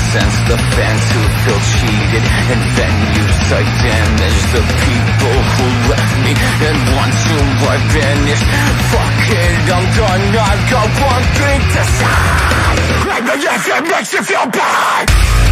sense the fans who feel cheated, and venues I damage the people who left me, and once who I vanished. Fuck it, I'm done, I've got one thing to say. And yes, it makes you feel bad.